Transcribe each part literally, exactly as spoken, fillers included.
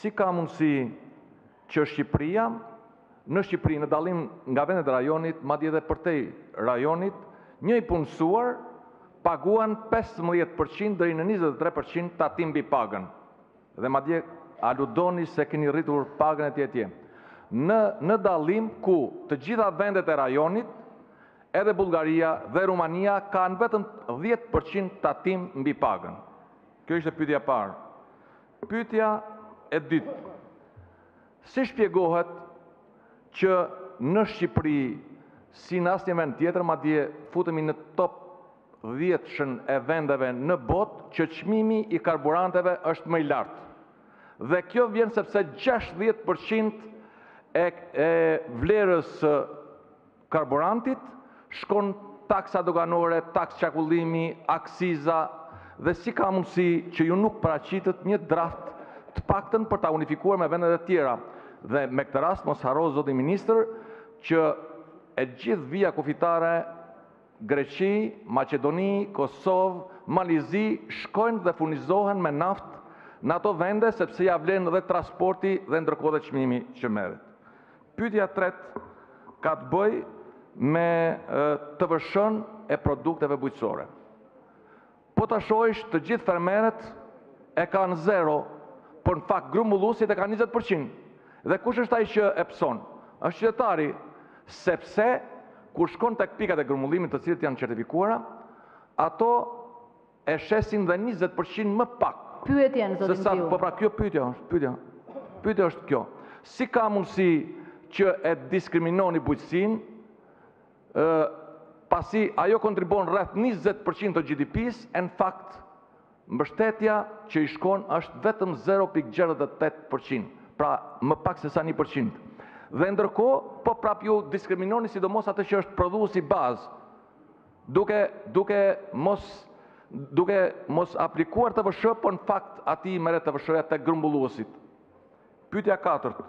si ka mundësi që Shqipëria, në Shqipëri, në dallim nga vendet e rajonit, madje edhe përtej rajonit, një i punësuar paguan pesëmbëdhjetë përqind deri në njëzet e tre përqind tatim mbi pagën. Dhe madje aludoni se keni rritur pagën e tjetje. Në, në dallim ku të gjitha vendet e rajonit, edhe Bullgaria dhe Rumania kanë vetëm dhjetë përqind tatim mbi pagën. Kjo ishte pyetja e parë. Pyetja e dytë. Si shpjegohet që në Shqipëri, si në asnjë vend tjetër, madje futemi në top dhjetëshën e vendeve në botë, që çmimi i karburanteve është më i lartë. Dhe kjo vjen sepse gjashtëdhjetë përqind e, e vlerës së karburantit shkon taksa doganore, taks çarkullimi, aksiza, dhe si ka mundësi që ju nuk paraqitët një draft të paktën për ta unifikuar me vendet e tjera. Dhe me këtë rast mos harro zoti ministër që e gjithë vija kufitare, Greqi, Maqedoni, Kosovë, Malizi shkojnë dhe furnizohen me naftë në ato vende sepse ja vlen dhe transporti dhe ndërkohë dhe çmimi që merret. Pyetja e tretë ka të bëjë me T V S-n e produkteve bujqësore. Po ta shohësh, të gjithë fermerët e kanë zero, por në fakt grumbulluesit e kanë njëzet përqind. Dhe kush është ai që e pson? Është qytetari, sepse kur shkon tek pikat e grumbullimit, të cilët janë certifikuara, ato e shesin dhe njëzet përqind më pak. Pyetjen, zotin Ziu. Po pra kjo pyetja është, pyetja. Pyetja është kjo. Si ka mundësi që e diskriminoni bujqësinë, pasi ajo kontribon rreth njëzet përqind të G D P-s, e në fakt mbështetja që i shkon është vetëm zero pikë gjashtëdhjetë e tetë përqind, pra më pak se sa një përqind. Dhe ndërkohë, po prap ju diskriminoni sidomos atë që është prodhuesi bazë, duke duke mos duke mos aplikuar T V S, po në fakt aty merret T V S-ja tek grumbulluesit. Pyetja e katërt.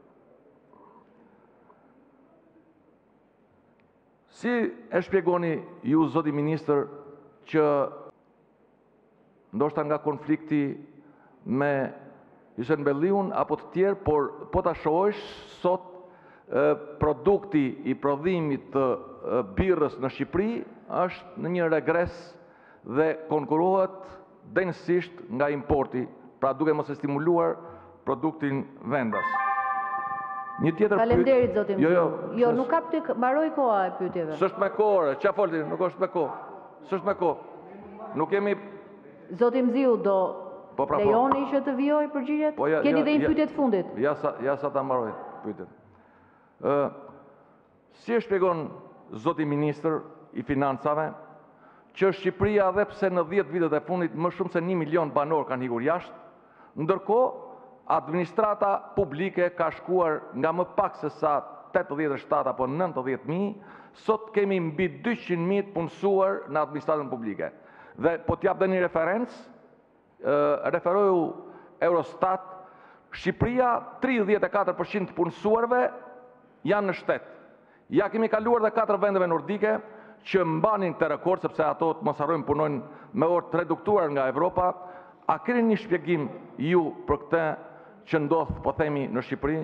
Si e shpjegoni ju, zoti ministër, që ndoshta nga konflikti me Isenbelliun apo të tjerë, por po ta shohësh sot produkti i prodhimit të birrës në Shqipëri është në një regres dhe konkurohet denjësisht nga importi, pra duke mos e stimuluar produktin vendas. Një tjetër pyetje. Faleminderit, zotin Ziu. Jo, jo, jo, nuk ka pyetje, mbaroi koha e pyetjeve. S'është me kohë, çfarë folti, nuk është me kohë. S'është me kohë. Nuk kemi. Zotin Ziu, do po, pra, lejoni që të vijoj përgjigjet? Po, ja, Keni ja, dhe një ja, pyetje të fundit. Ja sa ja sa ta mbaroj pyetjen. Ë Si e shpjegon zoti ministër i financave që Shqipëria, edhe pse në dhjetë vitet e fundit më shumë se një milion banor kanë ikur jashtë, ndërkohë administrata publike ka shkuar nga më pak se sa tetëdhjetë e shtatë apo nëntëdhjetë mijë, sot kemi mbi dyqind mijë të punësuar në administratën publike. Dhe po t'jap dhe një referencë, referoju Eurostat, Shqipëria tridhjetë e katër përqind të punësuarve janë në shtet. Ja kemi kaluar dhe katër vendeve nordike që mbanin të rekord, sepse ato të mos harrojmë punojnë me orë të reduktuar nga Evropa. A keni një shpjegim ju për këtë që ndodh, po themi, në Shqipëri?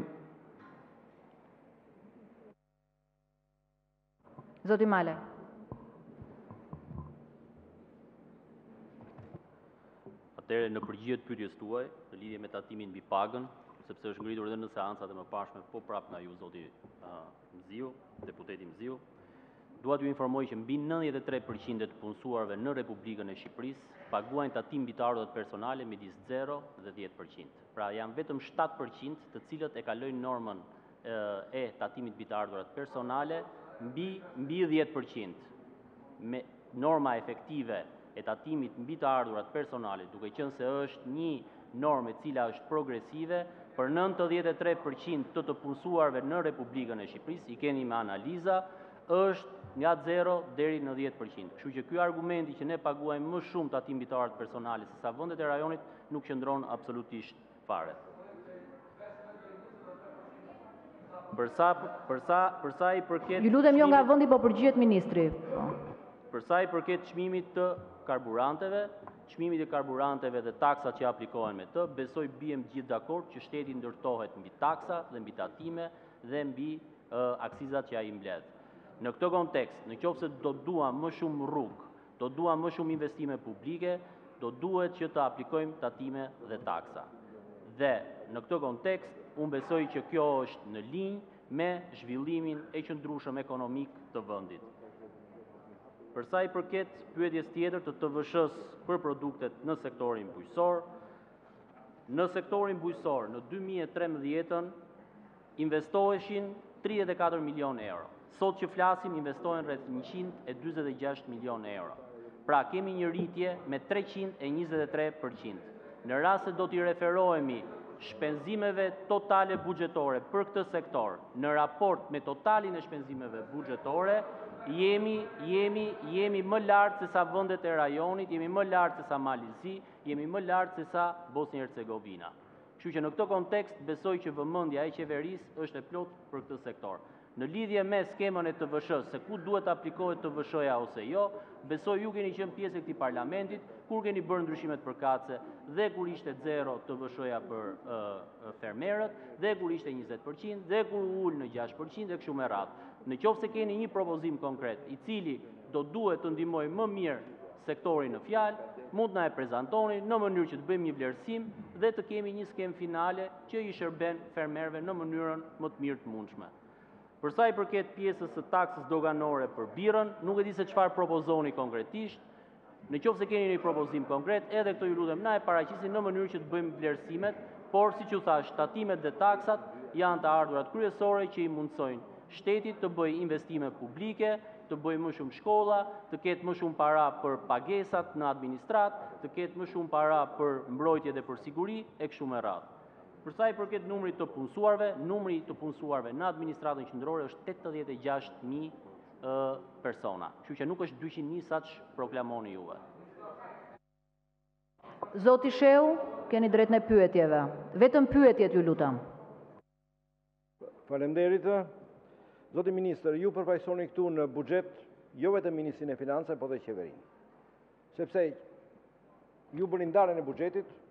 Zoti Male. Atëherë, në përgjigje të pyetjes tuaj, në lidhje me tatimin mbi pagën, sepse është ngritur edhe në seancat e mëparshme, po prap nga ju, zoti Mziu, deputeti Mziu, dua t'ju informoj që mbi nëntëdhjetë e tre përqind të punësuarve në Republikën e Shqipërisë paguajnë tatim mbi të ardhurat personale midis zero dhe dhjetë përqind. Pra janë vetëm shtatë përqind të cilët e kalojnë normën e tatimit mbi të ardhurat personale mbi mbi dhjetë përqind. Me norma efektive e tatimit mbi të ardhurat personale, duke qenë se është një normë e cila është progresive, për nëntëdhjetë e tre përqind të të punësuarve në Republikën e Shqipërisë, i keni me analiza, është nga zero deri në dhjetë përqind. Kështu që ky argumenti që ne paguajmë më shumë tatim mbi të ardhurat personale se sa vendet e rajonit nuk qëndron absolutisht fare. Përsa përsa përsa i përket Ju lutem jo nga vendi, po përgjigjet ministri. Përsa i përket çmimit të karburanteve, çmimit e karburanteve dhe taksat që aplikohen me të, besoj bijem gjithë dakord që shteti ndërtohet mbi taksa dhe mbi tatime dhe mbi uh, aksizat që ai mbledh. Në këtë kontekst, në qoftë se do duam më shumë rrugë, do duam më shumë investime publike, do duhet që të aplikojmë tatime dhe taksa. Dhe në këtë kontekst, unë besoj që kjo është në linjë me zhvillimin e qëndrueshëm ekonomik të vendit. Për sa i përket pyetjes tjetër të T V S-s për produktet në sektorin bujqësor, në sektorin bujqësor në dy mijë e trembëdhjetën investoheshin tridhjetë e katër milion euro. Sot që flasim investohen rreth njëqind e dyzet e gjashtë milion euro. Pra kemi një rritje me treqind e njëzet e tre përqind. Në rast se do t'i referohemi shpenzimeve totale buxhetore për këtë sektor në raport me totalin e shpenzimeve buxhetore, jemi jemi jemi më lart se sa vendet e rajonit, jemi më lart se sa Malizi, jemi më lart se sa Bosnia Hercegovina. Kështu që në këtë kontekst besoj që vëmendja e qeverisë është e plotë për këtë sektor. Në lidhje me skemën e T V S-s, se ku duhet aplikohet T V S-ja ose jo, besoj ju keni qenë pjesë e këtij parlamentit, kur keni bërë ndryshimet përkatëse dhe kur ishte zero T V S-ja për uh, fermerët, dhe kur ishte njëzet përqind, dhe kur u ul në gjashtë përqind dhe kështu me radhë. Në qoftë se keni një propozim konkret, i cili do duhet të ndihmojë më mirë sektorin në fjalë, mund na e prezantoni në mënyrë që të bëjmë një vlerësim dhe të kemi një skem finale që i shërben fermerëve në mënyrën më të mirë të mundshme. Për sa i përket pjesës së taksës doganore për birrën, nuk e di se çfarë propozoni konkretisht. Në qoftë se keni një propozim konkret, edhe këto ju lutem na e paraqisni në mënyrë që të bëjmë vlerësimet, por siç u thash, tatimet dhe taksat janë të ardhurat kryesore që i mundsojnë shtetit të bëjë investime publike, të bëjë më shumë shkolla, të ketë më shumë para për pagesat në administrat, të ketë më shumë para për mbrojtje dhe për siguri e kështu me radhë. Për sa i përket numrit të punësuarve, numri të punësuarve në administratën qendrore është tetëdhjetë e gjashtë mijë persona. Kështu që nuk është dyqind mijë saç proklamoni juve. Zoti Sheu, keni drejtën e pyetjeve. Vetëm pyetjet ju lutem. Faleminderit. Zoti ministër, ju përfaqësoni këtu në buxhet jo vetëm Ministrinë e Financave, por dhe qeverinë. Sepse ju bëni ndarjen e buxhetit